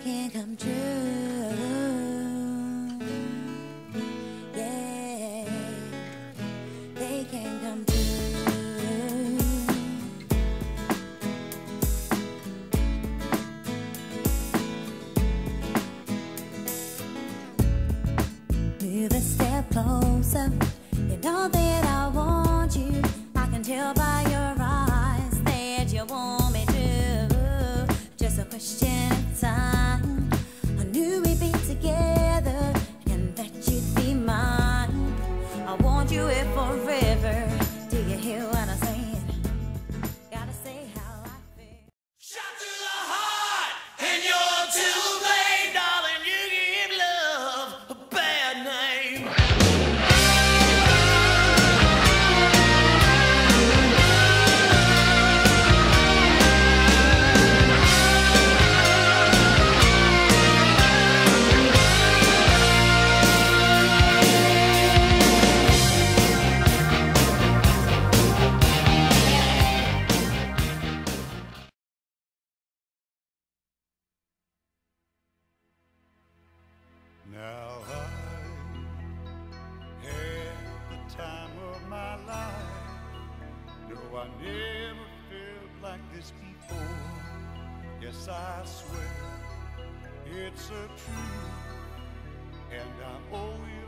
can come true. Yeah, they can come true. Move a step closer. You know that I want you. I can tell by your eyes that you want me to. Just a question of time. I knew we'd be together and that you'd be mine. I want you here forever. Do you hear what I'm saying? Gotta say how I feel. Shot to the heart, and you're too late, darling. You give love a bad name. Now I had the time of my life. No, I never felt like this before. Yes, I swear it's a truth, and I owe you